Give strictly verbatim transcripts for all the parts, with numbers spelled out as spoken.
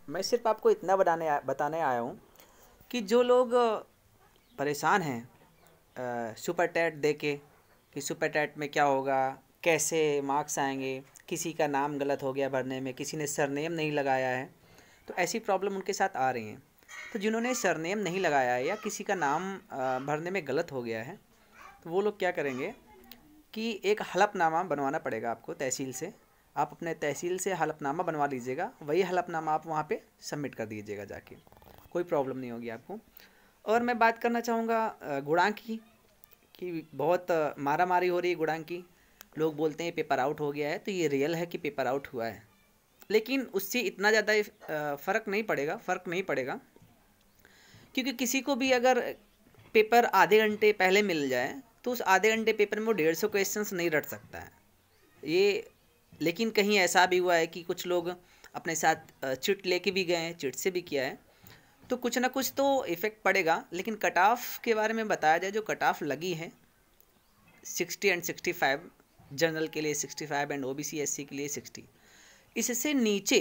मैं सिर्फ आपको इतना बताने आ, बताने आया हूँ कि जो लोग परेशान हैं सुपर टैट दे के कि सुपर टैट में क्या होगा, कैसे मार्क्स आएंगे, किसी का नाम गलत हो गया भरने में, किसी ने सरनेम नहीं लगाया है, तो ऐसी प्रॉब्लम उनके साथ आ रही हैं। तो जिन्होंने सरनेम नहीं लगाया है या किसी का नाम अ, भरने में गलत हो गया है, तो वो लोग क्या करेंगे कि एक हलफनामा बनवाना पड़ेगा आपको तहसील से। आप अपने तहसील से हलफनामा बनवा लीजिएगा, वही हलफनामा आप वहाँ पे सबमिट कर दीजिएगा जाके, कोई प्रॉब्लम नहीं होगी आपको। और मैं बात करना चाहूँगा अ, गुणांक की, कि बहुत मारा मारी हो रही है गुणांक की। लोग बोलते हैं पेपर आउट हो गया है, तो ये रियल है कि पेपर आउट हुआ है, लेकिन उससे इतना ज़्यादा फ़र्क नहीं पड़ेगा, फ़र्क नहीं पड़ेगा, क्योंकि किसी को भी अगर पेपर आधे घंटे पहले मिल जाए तो उस आधे घंटे पेपर में वो डेढ़ सौ क्वेश्चंस नहीं रट सकता है ये। लेकिन कहीं ऐसा भी हुआ है कि कुछ लोग अपने साथ चिट लेके भी गए हैं, चिट से भी किया है, तो कुछ ना कुछ तो इफ़ेक्ट पड़ेगा। लेकिन कट ऑफ के बारे में बताया जाए, जो कट ऑफ लगी है sixty and sixty five, general के लिए sixty five and O B C S C के लिए सिक्सटी, इससे नीचे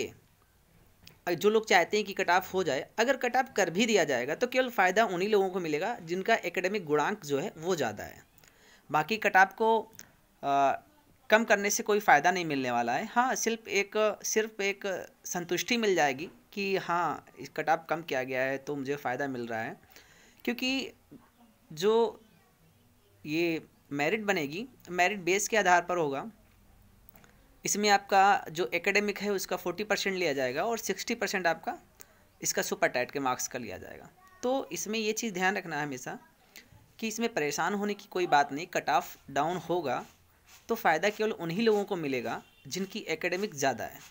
जो लोग चाहते हैं कि कट ऑफ हो जाए, अगर कट ऑफ कर भी दिया जाएगा तो केवल फ़ायदा उन्हीं लोगों को मिलेगा जिनका एकेडमिक गुणांक जो है वो ज़्यादा है। बाकी कट ऑफ को आ, कम करने से कोई फ़ायदा नहीं मिलने वाला है। हाँ, सिर्फ एक सिर्फ एक संतुष्टि मिल जाएगी कि हाँ, इस कट ऑफ कम किया गया है तो मुझे फ़ायदा मिल रहा है, क्योंकि जो ये मेरिट बनेगी, मेरिट बेस के आधार पर होगा। इसमें आपका जो एकेडमिक है उसका फोर्टी परसेंट लिया जाएगा और सिक्सटी परसेंट आपका इसका सुपर टैट के मार्क्स का लिया जाएगा। तो इसमें ये चीज़ ध्यान रखना है हमेशा कि इसमें परेशान होने की कोई बात नहीं। कट ऑफ डाउन होगा तो फ़ायदा केवल उन्हीं लोगों को मिलेगा जिनकी एकेडमिक ज़्यादा है,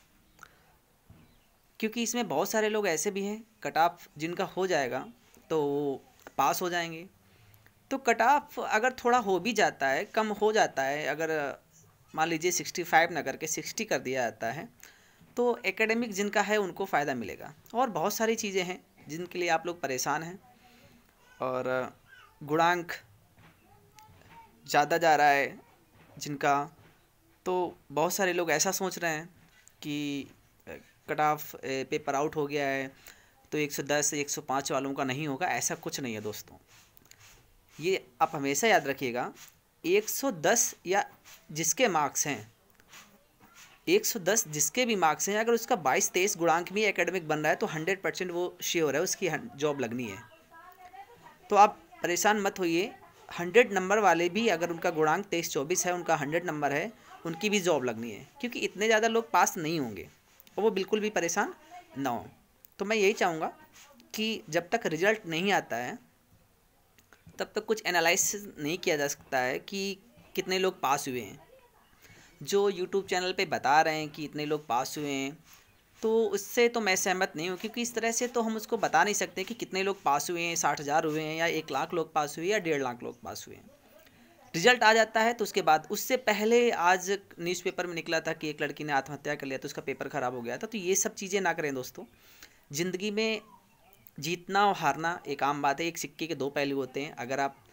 क्योंकि इसमें बहुत सारे लोग ऐसे भी हैं कट ऑफ जिनका हो जाएगा तो वो पास हो जाएंगे। तो कट ऑफ अगर थोड़ा हो भी जाता है, कम हो जाता है, अगर मान लीजिए सिक्सटी फाइव ना करके सिक्सटी कर दिया जाता है, तो एकेडमिक जिनका है उनको फ़ायदा मिलेगा। और बहुत सारी चीज़ें हैं जिनके लिए आप लोग परेशान हैं, और गुणांक ज़्यादा जा रहा है जिनका, तो बहुत सारे लोग ऐसा सोच रहे हैं कि कट ऑफ पेपर आउट हो गया है तो एक सौ दस एक सौ पाँच वालों का नहीं होगा। ऐसा कुछ नहीं है दोस्तों, ये आप हमेशा याद रखिएगा। एक सौ दस या जिसके मार्क्स हैं, एक सौ दस जिसके भी मार्क्स हैं, अगर उसका बाईस तेईस गुणांक भी एकेडमिक बन रहा है तो हंड्रेड परसेंट वो श्योर है उसकी जॉब लगनी है। तो आप परेशान मत होइए, हंड्रेड नंबर वाले भी अगर उनका गुणांक तेईस चौबीस है, उनका हंड्रेड नंबर है, उनकी भी जॉब लगनी है, क्योंकि इतने ज़्यादा लोग पास नहीं होंगे और वो बिल्कुल भी परेशान ना हो। तो मैं यही चाहूँगा कि जब तक रिजल्ट नहीं आता है तब तक कुछ एनालिसिस नहीं किया जा सकता है कि कितने लोग पास हुए हैं। जो यूट्यूब चैनल पे बता रहे हैं कि इतने लोग पास हुए हैं, तो उससे तो मैं सहमत नहीं हूँ, क्योंकि इस तरह से तो हम उसको बता नहीं सकते कि कितने लोग पास हुए हैं, साठ हज़ार हुए हैं या एक लाख लोग पास हुए या डेढ़ लाख लोग पास हुए हैं। रिजल्ट आ जाता है तो उसके बाद, उससे पहले आज न्यूज़पेपर में निकला था कि एक लड़की ने आत्महत्या कर लिया तो उसका पेपर ख़राब हो गया था। तो ये सब चीज़ें ना करें दोस्तों। ज़िंदगी में जीतना और हारना एक आम बात है, एक सिक्के के दो पहलू होते हैं। अगर आप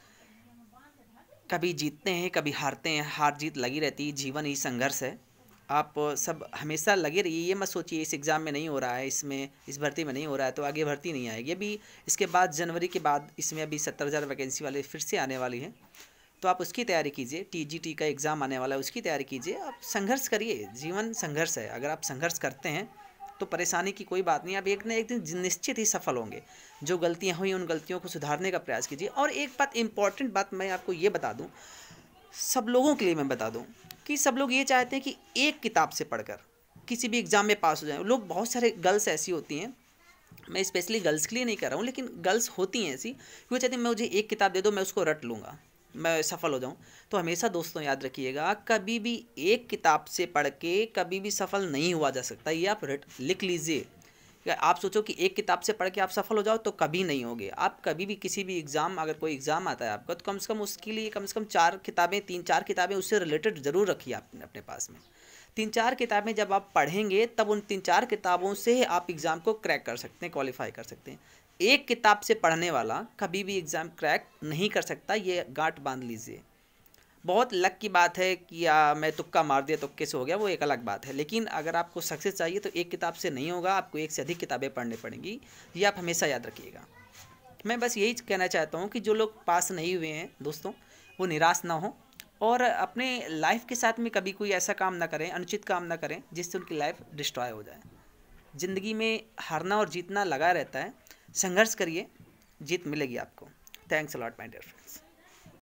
कभी जीतते हैं कभी हारते हैं, हार जीत लगी रहती है, जीवन ही संघर्ष है। आप सब हमेशा लगे रहिए, ये मत सोचिए इस एग्ज़ाम में नहीं हो रहा है, इसमें इस भर्ती में नहीं हो रहा है तो आगे भर्ती नहीं आएगी। अभी इसके बाद जनवरी के बाद इसमें अभी सत्तर हज़ार वैकेंसी वाले फिर से आने वाली हैं, तो आप उसकी तैयारी कीजिए। टीजीटी का एग्ज़ाम आने वाला है, उसकी तैयारी कीजिए। आप संघर्ष करिए, जीवन संघर्ष है। अगर आप संघर्ष करते हैं तो परेशानी की कोई बात नहीं, आप एक न एक दिन निश्चित ही सफल होंगे। जो गलतियां हुई उन गलतियों को सुधारने का प्रयास कीजिए। और एक बात, इम्पॉर्टेंट बात मैं आपको ये बता दूं, सब लोगों के लिए मैं बता दूं कि सब लोग ये चाहते हैं कि एक किताब से पढ़कर किसी भी एग्ज़ाम में पास हो जाए। लोग, बहुत सारे गर्ल्स ऐसी होती हैं, मैं स्पेशली गर्ल्स के लिए नहीं कर रहा हूँ, लेकिन गर्ल्स होती हैं ऐसी, वो चाहती हैं मुझे एक किताब दे दो मैं उसको रट लूँगा, मैं सफल हो जाऊं। तो हमेशा दोस्तों याद रखिएगा, कभी भी एक किताब से पढ़ के कभी भी सफल नहीं हुआ जा सकता। ये आप लिख लीजिए। आप सोचो कि एक किताब से पढ़ के आप सफल हो जाओ तो कभी नहीं होगे। आप कभी भी किसी भी एग्ज़ाम, अगर कोई एग्ज़ाम आता है आपका, तो कम से कम उसके लिए कम से कम चार किताबें, तीन चार किताबें उससे रिलेटेड ज़रूर रखिए आपने अपने पास में। तीन चार किताबें जब आप पढ़ेंगे तब उन तीन चार किताबों से आप एग्ज़ाम को क्रैक कर सकते हैं, क्वालिफाई कर सकते हैं। एक किताब से पढ़ने वाला कभी भी एग्ज़ाम क्रैक नहीं कर सकता, ये गांठ बांध लीजिए। बहुत लक की बात है कि आ, मैं तुक्का मार दिया तुक्के से हो गया, वो एक अलग बात है। लेकिन अगर आपको सक्सेस चाहिए तो एक किताब से नहीं होगा, आपको एक से अधिक किताबें पढ़नी पड़ेंगी। ये आप हमेशा याद रखिएगा। मैं बस यही कहना चाहता हूँ कि जो लोग पास नहीं हुए हैं दोस्तों, वो निराश ना हो और अपने लाइफ के साथ में कभी कोई ऐसा काम ना करें, अनुचित काम ना करें जिससे उनकी लाइफ डिस्ट्रॉय हो जाए। ज़िंदगी में हारना और जीतना लगा रहता है, संघर्ष करिए, जीत मिलेगी आपको। Thanks a lot my dear friends.